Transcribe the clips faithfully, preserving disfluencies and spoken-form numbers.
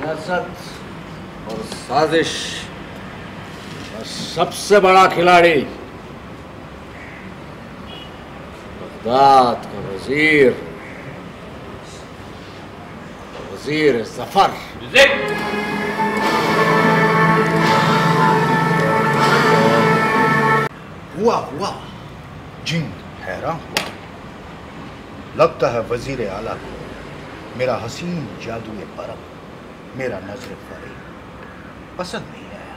सियासत और साजिश का सबसे बड़ा खिलाड़ी बगदाद का वजीर वजीर जफर। हुआ हुआ जिन हैरान हुआ। लगता है वजीर आला को मेरा हसीन जादुए परम, मेरा नजर फरेब पसंद नहीं आया।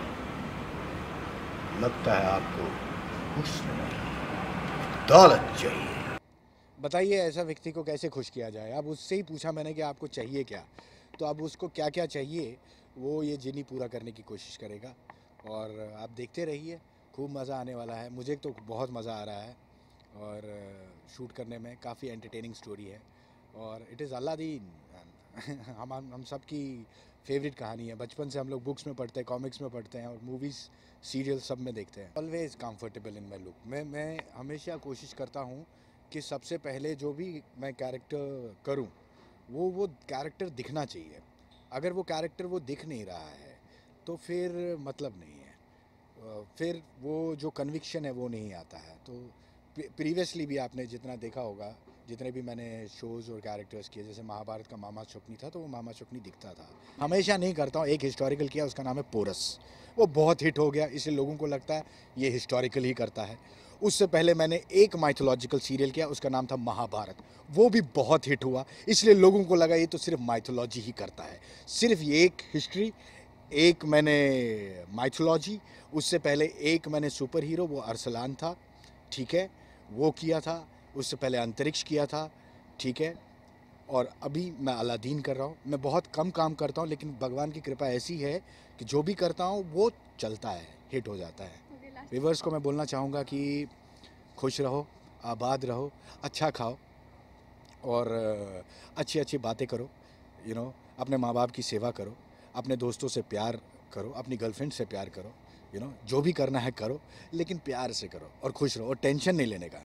लगता है आपको हुस्न नहीं दौलत चाहिए। बताइए ऐसा व्यक्ति को कैसे खुश किया जाए। अब उससे ही पूछा मैंने कि आपको चाहिए क्या, तो अब उसको क्या क्या चाहिए वो ये जिनी पूरा करने की कोशिश करेगा। और आप देखते रहिए, खूब मज़ा आने वाला है। मुझे तो बहुत मज़ा आ रहा है और शूट करने में काफ़ी एंटरटेनिंग स्टोरी है और इट इज़ अलादीन। हम हम सब की फेवरेट कहानी है। बचपन से हम लोग बुक्स में पढ़ते हैं, कॉमिक्स में पढ़ते हैं और मूवीज़ सीरियल सब में देखते हैं। Always comfortable in my look. मैं मैं हमेशा कोशिश करता हूँ कि सबसे पहले जो भी मैं कैरेक्टर करूँ वो वो कैरेक्टर दिखना चाहिए। अगर वो कैरेक्टर वो दिख नहीं रहा है तो फिर मतलब नहीं है, फिर वो जो कन्विक्शन है वो नहीं आता है। तो प्रीवियसली भी आपने जितना देखा होगा, जितने भी मैंने शोज़ और कैरेक्टर्स किए, जैसे महाभारत का मामा शुकनी था तो वो मामा शुकनी दिखता था। हमेशा नहीं करता हूँ। एक हिस्टोरिकल किया, उसका नाम है पोरस। वो बहुत हिट हो गया, इसलिए लोगों को लगता है ये हिस्टोरिकल ही करता है। उससे पहले मैंने एक माइथोलॉजिकल सीरियल किया, उसका नाम था महाभारत। वो भी बहुत हिट हुआ, इसलिए लोगों को लगा ये तो सिर्फ माइथोलॉजी ही करता है। सिर्फ ये एक हिस्ट्री, एक मैंने माइथोलॉजी, उससे पहले एक मैंने सुपर हीरो, वो अरसलान था, ठीक है, वो किया था। उससे पहले अंतरिक्ष किया था, ठीक है। और अभी मैं अलादीन कर रहा हूँ। मैं बहुत कम काम करता हूँ, लेकिन भगवान की कृपा ऐसी है कि जो भी करता हूँ वो चलता है, हिट हो जाता है। व्यूअर्स को मैं बोलना चाहूँगा कि खुश रहो, आबाद रहो, अच्छा खाओ और अच्छी अच्छी बातें करो, यू नो अपने माँ बाप की सेवा करो, अपने दोस्तों से प्यार करो, अपनी गर्लफ्रेंड से प्यार करो, यू नो जो भी करना है करो, लेकिन प्यार से करो और खुश रहो और टेंशन नहीं लेने का।